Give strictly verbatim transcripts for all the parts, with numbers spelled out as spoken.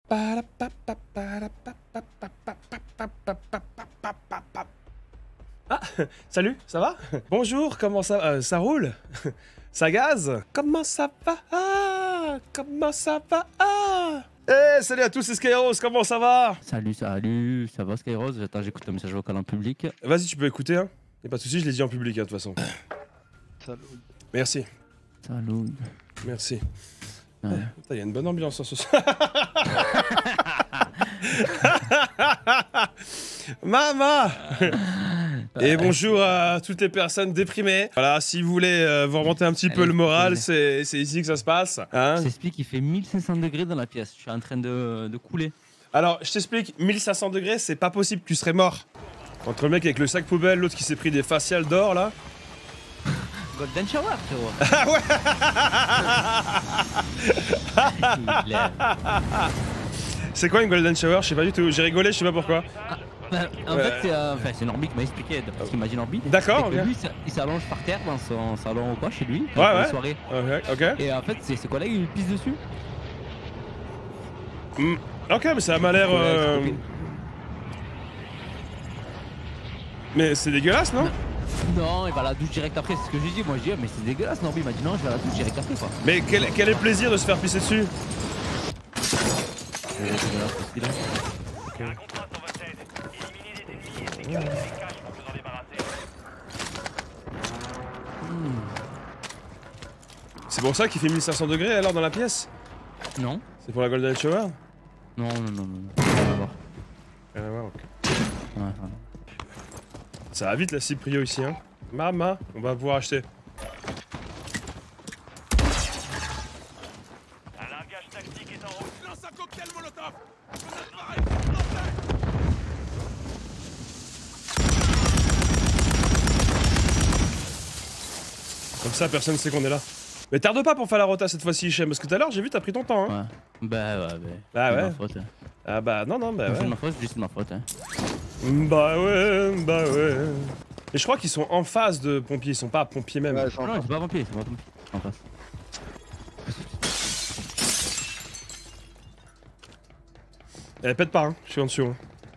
Ah, salut, ça va? Bonjour, comment ça va? Euh, ça roule? Ça gaze? Comment ça va? Ah, comment ça va? Ah! Eh, hey, salut à tous, c'est Skyros, comment ça va? Salut, salut, ça va Skyros? Attends, j'écoute le message vocal en public. Vas-y, tu peux écouter, hein? Y'a pas de soucis, je l'ai dit en public, hein, de toute façon. Salut. Merci. Salut. Merci. Ouais. Il y a une bonne ambiance ce soir. Maman. Et bonjour à toutes les personnes déprimées. Voilà, si vous voulez euh, vous remonter un petit Allez, peu le moral, c'est ici que ça se passe. Hein, je t'explique, il fait mille cinq cents degrés dans la pièce. Je suis en train de, de couler. Alors, je t'explique, mille cinq cents degrés, c'est pas possible, tu serais mort. Entre le mec avec le sac poubelle, l'autre qui s'est pris des faciales d'or là. Golden Shower, frérot. Ah ouais. C'est quoi une Golden Shower? Je sais pas du tout. J'ai rigolé, je sais pas pourquoi. Ah, bah, en ouais. fait, c'est euh, enfin, Norby qui m'a expliqué, parce qu'il imagine Norby. D'accord. Okay. Lui, il s'allonge par terre dans son salon ou quoi, chez lui, ouais, ouais. soirée. Ok, ok. Et en fait, ses collègues, ils pissent dessus. Mm. Ok, mais ça m'a l'air. Euh... Mais c'est dégueulasse, non? Non, il va à la douche direct après, c'est ce que j'ai dit. Moi, je dis, mais c'est dégueulasse, Norby. Il m'a dit non, je vais à la douche direct après, quoi. Mais quel, quel est le plaisir de se faire pisser dessus? C'est pour ça qu'il fait mille cinq cents degrés alors dans la pièce? Non. C'est pour la Golden Shower? Non, non, non, non. Rien à voir. Rien à voir, ok. Ouais, ouais. Ça va vite la Cyprio ici, hein. Mama, on va pouvoir acheter. Un largage tactique est en route. Lance un cocktail molotov. Comme ça, personne sait qu'on est là. Mais tarde pas pour faire la rota cette fois-ci, Hichem, parce que tout à l'heure j'ai vu t'as pris ton temps, hein. Ouais. Bah ouais, bah. Bah ouais. Ma faute, hein. Ah bah non, non, bah ouais. C'est ma faute, je dis c'est ma faute, hein. Bah ouais, bah ouais. Et je crois qu'ils sont en face de pompiers, ils sont pas pompiers même. Ouais, non, non, c'est pas pompiers, c'est pas pompiers. En face. Elle pète pas, hein, je suis en dessous. Hein.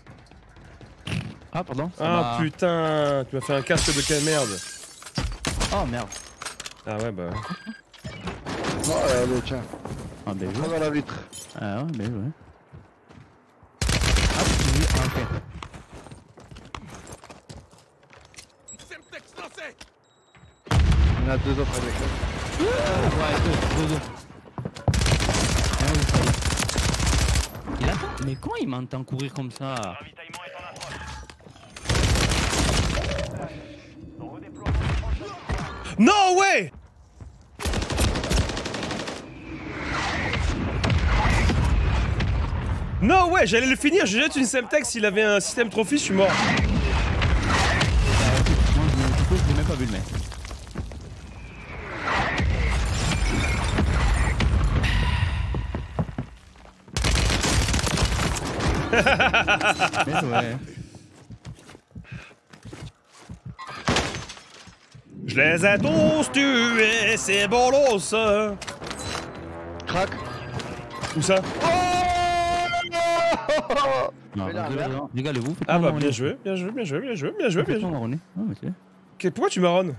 Ah, pardon. Ah putain, tu m'as fait un casque de quelle merde. Oh merde. Ah ouais, bah. Oh, euh, allez, tiens. Ah, ben joué. Dans la vitre. Ah ouais, ben joué. Ah, ah, ok. Il y en a deux autres avec eux. Ouais, deux, deux, deux. Il attend. Mais comment il m'entend courir comme ça? Ravitaillement est en approche. No way! No way, j'allais le finir, je jette une Semtex, s'il avait un système trophy, je suis mort. Moi, je l'ai même pas vu le mec. Mais ouais. Je les ai tous tués, c'est bon ça. Crac. Où ça? Non, régalez-vous. Ah bah bien joué, bien joué, bien joué, bien joué, bien joué, bien joué. Okay, pourquoi tu marronnes?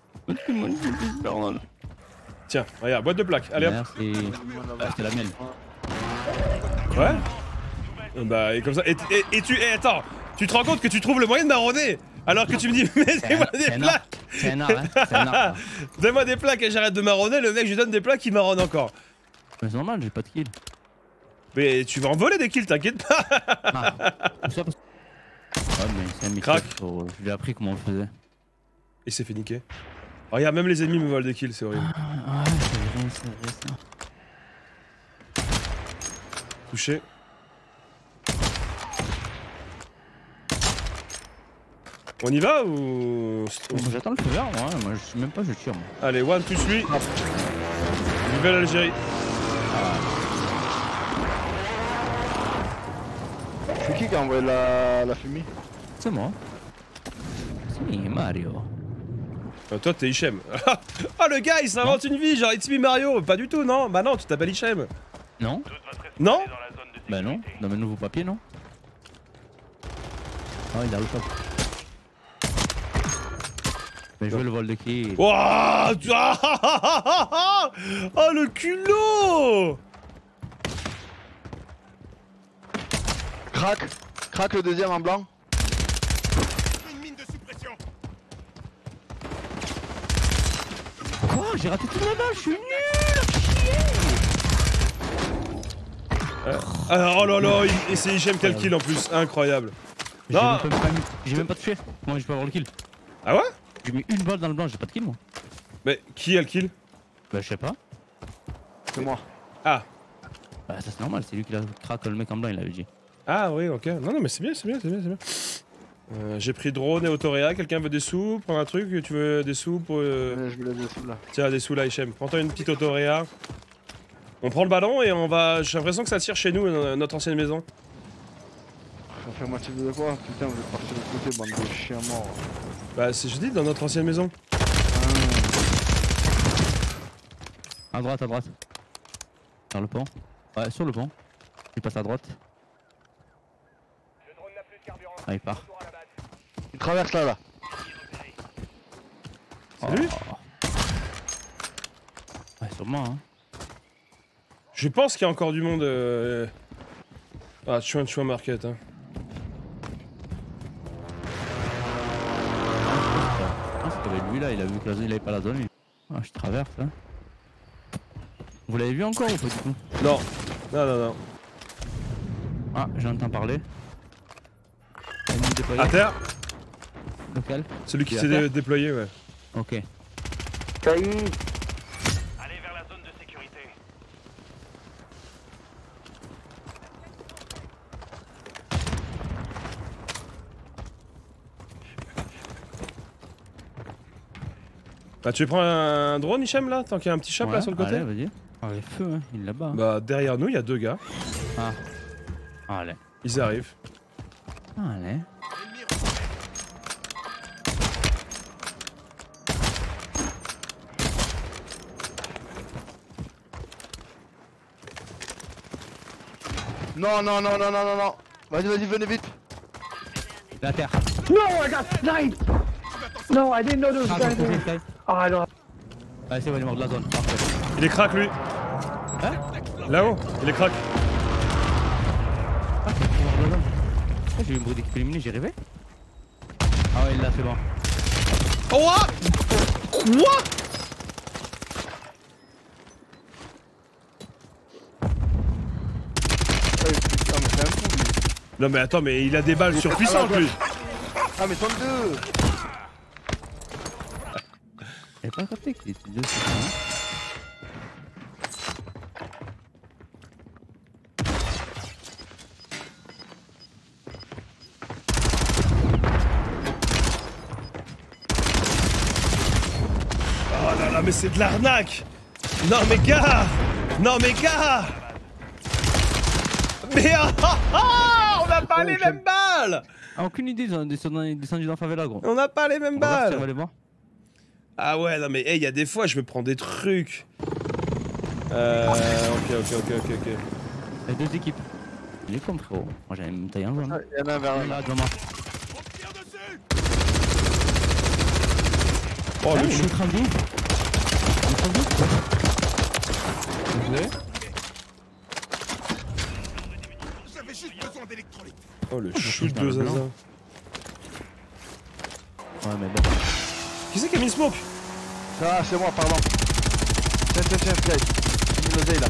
Tiens, regarde, boîte de plaques, allez hop. Merci. Ah, c'était la mienne. Ouais. Bah et comme ça, et, et, et tu, et attends, tu te rends compte que tu trouves le moyen de marronner alors que tu me dis, mettez-moi des plaques. C'est un art, hein, c'est un art. Donne-moi des plaques et j'arrête de marronner, le mec je lui donne des plaques, il marronne encore. Mais c'est normal, j'ai pas de kill. Mais tu vas en voler des kills, t'inquiète pas. Ah, ça parce... Ah mais c'est un micro, faut... je lui ai appris comment on le faisait. Il s'est fait niquer. Oh, regarde, même les ennemis me volent des kills, c'est horrible. Ah ouais, c'est vrai, c'est vrai ça. Touché. On y va ou... J'attends le feu vert, moi, moi je sais même pas, je tire moi. Allez, one, two, three. Nouvelle Algérie. C'est qui qui a envoyé la, la fumée? C'est moi. C'est Mario. Euh, toi t'es Hichem. Ah le gars il s'invente une vie, genre It's me Mario. Pas du tout, non. Bah non, tu t'appelles Hichem. Non. Non. Bah non, donne un nouveau papier, non? Ah, il a le top. Mais je veux le vol de qui? Wouah. Oh le culot. Crac. Crac le deuxième en blanc. Une mine de suppression. Quoi? J'ai raté toute la balle, je suis nul! Euh, ah, oh là là, il- et c'est Hichem qui a le kill en plus, incroyable. J'ai Non. même, pas mis- j'ai même pas touché. Moi, je peux avoir le kill. Ah ouais? J'ai mis une balle dans le blanc, j'ai pas de kill, moi. Mais qui a le kill? Bah, je sais pas. C'est moi. Ah. Bah, ça c'est normal, c'est lui qui l'a craqué le mec en blanc, il avait dit. Ah oui, ok. Non, non, mais c'est bien, c'est bien, c'est bien, c'est bien. Euh, J'ai pris drone et autoréa. Quelqu'un veut des sous? Prends un truc, tu veux des sous pour. Euh... Euh, Je me laisse dessous là. Tiens, des sous là, Hichem. Prends-toi une petite autoréa. On prend le ballon et on va. J'ai l'impression que ça tire chez nous, euh, notre ancienne maison. Ça fait moitié de quoi? Putain, vous êtes parti de l'autre côté, bande de chiens morts. Bah, c'est je dis, dans notre ancienne maison. Ah. À droite, à droite. Sur le pont. Ouais, sur le pont. Il passe à droite. Le drone n'a plus de carburant. Ah, il part. Retour à la base. Il traverse là, là. C'est lui? Oh. Ouais, sûrement, hein. Je pense qu'il y a encore du monde. Euh... Ah, Chouin Chouin Market. Hein. Ah, c'est avec lui là, il a vu que la zone, il avait pas la zone. lui. Ah, je traverse, hein. Vous l'avez vu encore ou pas du tout? Non. Non, non, non. Ah, j'entends parler. Ennemi déployé. À terre. Local. Celui qui Il est s'est à terre dé déployé, ouais. Ok. Allez vers la zone de sécurité. Bah, tu prends un drone, Hichem, là? Tant qu'il y a un petit shop Ouais, là sur le côté? Allez, vas-y. Ah, les feux, hein. Il est là-bas. Bah, derrière nous, il y a deux gars. Ah. Allez. Ils arrivent. Allez. Ennemi Non, non, non, non, non, non, non. Vas-y, vas-y, venez vite. La terre. No, I got sniped! No, I didn't know there was Ah, a guy attends, there. attends, Oh, I don't. Allez, c'est bon, il est mort de la zone. Parfait. Il est crack, lui. Hein? Là-haut, il est crack. Ah, c'est mort de la zone. Ah, j'ai eu une bruit d'équipe éliminée, j'ai rêvé. Ah ouais, là, c'est bon. Oh, what? Quoi? Ah, putain, mais c'est un fou, lui. Non, mais attends, mais il a des balles surpuissantes, lui. Ah, mais tente deux. J'avais pas capté qu'il était deux, c'est ça. Oh là là, mais c'est de l'arnaque. Non, mais gars. Non, mais gars. Mais ah, ah, ah, on n'a pas Oh, les j'aime- mêmes balles. Ah, aucune idée, ils ont descendu descendu dans la favela, gros. On n'a pas les mêmes On va voir si on va balles. les voir. Ah ouais, non, mais il y a des fois, je me prends des trucs. Euh, ok, ok, ok, ok, ok. Il y a deux équipes. Il est comme frérot. Moi j'avais une taille en jaune. Ah, il y en a un vers Là, là. devant moi. On tire dessus. Oh, Ah, le il chou. est trente-deux. Il est trente-deux. Désolé. J'avais juste besoin d'électrolyte. Oh, le shoot dans de le blanc. Zaza. Ouais, mais bon. Qui c'est qui a mis le smoke? Ah, c'est moi, pardon. Tiens, tiens, tiens, Sky. J'ai mis l'oseille là.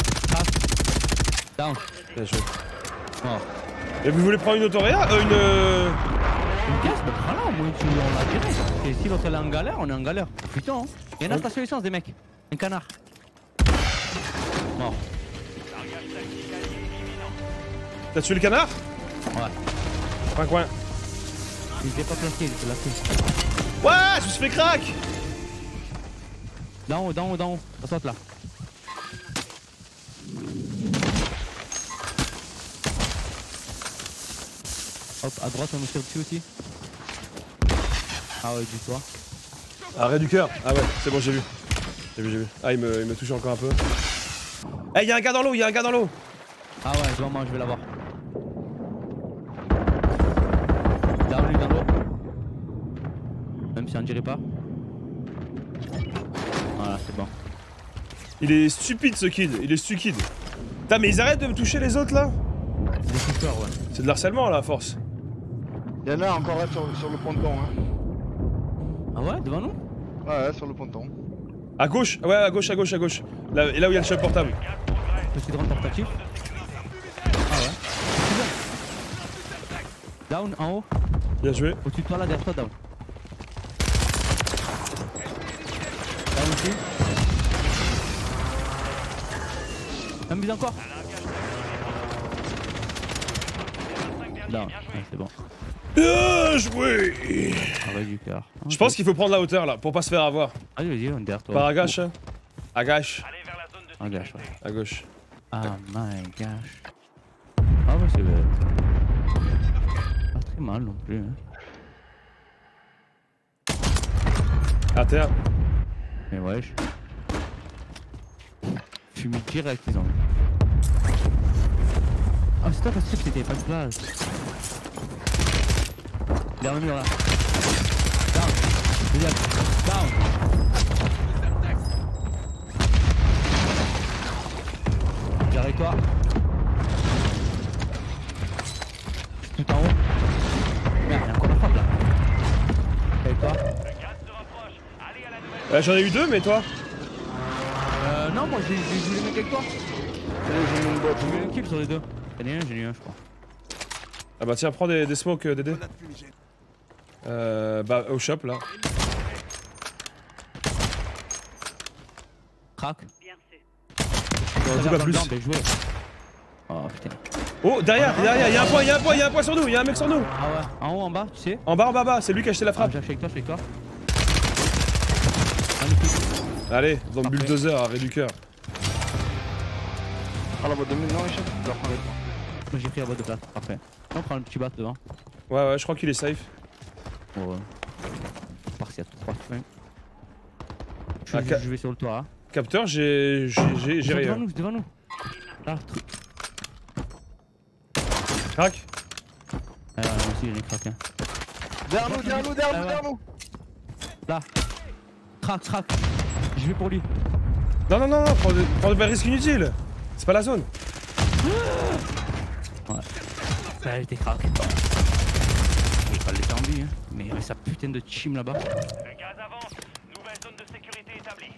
Down. Bien joué. Mort. Et vous voulez prendre une autoréa? Euh, une. euh, Une caisse, mais prends-la, au moins tu on l'a direct. Et si l'autre elle est en galère, on est en galère. Putain, hein. Il y en a station essence des mecs. Un canard. Mort. T'as tué le canard? Ouais. Un coin. Il était pas placé, il était placé. Ouais, je me suis fait crack! D'en haut, d'en haut, d'en haut. Ça saute là. Hop, à droite, on nous tire dessus aussi. Ah ouais, du toit. Arrêt du cœur. Ah ouais, c'est bon, j'ai vu. J'ai vu, j'ai vu. Ah, il me, il me touche encore un peu. Eh, hey, y'a un gars dans l'eau, y'a un gars dans l'eau. Ah ouais, devant moi, je vais l'avoir. Derrière lui dans l'eau. Même si on dirait pas. Voilà, c'est bon. Il est stupide ce kid, il est stupide. Putain, mais ils arrêtent de me toucher les autres là. Des shooters, ouais. C'est de l'harcèlement là, à force. Y'en a encore un sur, sur le ponton. Hein. Ah ouais, devant nous? Ouais, ouais, sur le ponton. À gauche, ouais, à gauche, à gauche, à gauche. Là, et là où il y a le shop portable. Petit drone portatif. Ah ouais. Down, en haut. Bien joué. Au-dessus de toi là, derrière toi, down. Down aussi. Un but encore. Down, ouais, c'est bon. Bien joué. Ah ouais, du cœur. Je pense qu'il faut prendre la hauteur là, pour pas se faire avoir. Allez, vas-y, on est derrière toi. Par à gauche. hein. À gauche. Allez vers la zone de À gauche, ouais. À gauche. Ah my gosh. Ah ouais, c'est vrai. Pas très mal non plus. Hein. À terre. Mais ouais, je... Fume direct, ils ont. Ah, c'est toi parce que c'était pas de place. Il est revenu là. Down. Deuxième. Down. J'arrive toi. Tout en haut. Merde, il y a encore la frappe là. Avec toi. Euh, J'en ai eu deux, mais toi? Euh, non, moi j'ai voulu mettre avec toi. Allez, j'ai mis une botte. J'ai eu un kill sur les deux. J'en ai un, j'ai eu un, je crois. Ah bah tiens, prends des, des smokes, euh, Dédé. Euh, bah au shop là. Crac. Non, dis pas plus. Bien joué. Oh putain. Oh, derrière, derrière, il y a un point, il y a un point, il y a un point sur nous, il y a un mec sur nous. Ah ouais, en haut, en bas, tu sais. En bas, en bas, en bas, c'est lui qui a acheté la Ah, frappe. j'ai avec toi, je suis avec toi. Magnifique. Allez, dans le Parfait. bulldozer, arrêt du cœur. Ah la botte de mine, non, Richard, tu la prends avec moi. Moi j'ai pris la boîte de place, parfait. On prend le petit bat devant. Ouais, ouais, je crois qu'il est safe. Bon, ouais. Par s'il y a trois points. Je, Ah, je, ca- je vais sur le toit. Hein. Capteur, j'ai j'ai j'ai- j'ai Devant rien. nous, devant nous. Là, truc. Crac. Ah, moi aussi j'ai craqué. Derrière nous, derrière nous, derrière nous, derrière nous. Là. Crac, crac. Je vais pour lui. Non, non, non, non, prends de, prends de risque inutile. C'est pas la zone. Ouais. Ça a été crack. Je vais pas le laisser en vie, hein. Mais il y avait sa putain de team là-bas. Le gaz avance. Nouvelle zone de sécurité établie.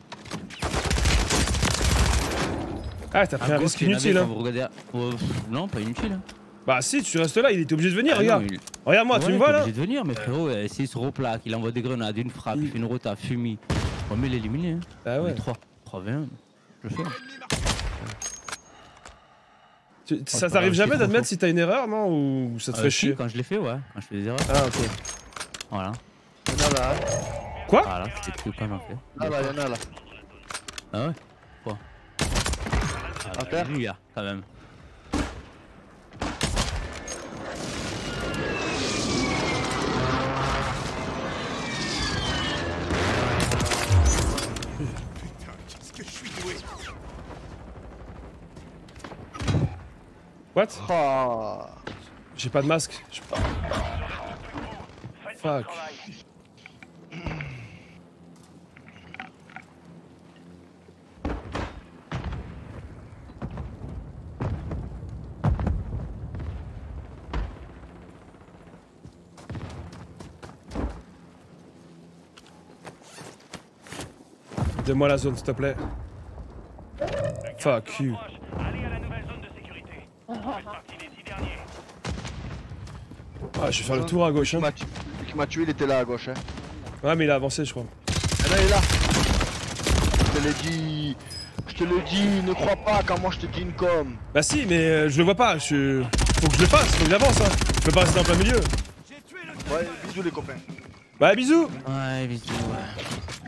Ah, t'as pris un risque inutile, hein. Vous regardez... oh, non, pas inutile. Hein. Bah si, tu restes là, il était obligé de venir, Ah regarde. non, il- Regarde-moi, tu Ouais, me vois t'es là? obligé de venir, mais frérot, euh, s'il se replaque, il envoie des grenades, une frappe, il fait une rota, fumée. On va mieux l'éliminer. Hein. Bah ouais. trois. trois vingt. Je le fais. Tu- c'est ça pas t'arrive grave, jamais c'est d'admettre trop si t'as une erreur, non? Ou ça te Euh, fait si, chier? Quand je l'ai fait, ouais. Quand je fais des erreurs. Ah, ok. Voilà. Y'en a là, hein. Quoi? Voilà, c'était tout quand j'en fais. Là, là, y'en a là. Ah ouais? Quoi? Ah, À terre. lui, là, quand même. Putain, qu'est-ce que je suis doué. What? Ah. J'ai pas de masque. Je- Faites Fuck. votre travail. Donne-moi la zone, s'il te plaît. Le gaz Fuck se you. rapproche. Allez à la nouvelle zone de sécurité. Vous faites partie des dix derniers. Ah, je vais faire le tour à gauche, Qui hein. m'a tu- qui m'a tué, il était là à gauche. Hein. Ouais, mais il a avancé, je crois. Et là, il est là. Je te l'ai dit. Je te le dis, ne crois pas quand moi je te dis une com. Bah si, mais euh, je le vois pas. Je... Faut que je le fasse, faut que j'avance, hein. Je peux pas rester en plein milieu. Ouais, bisous les copains. Bah bisous. Ouais, bisous. Ouais.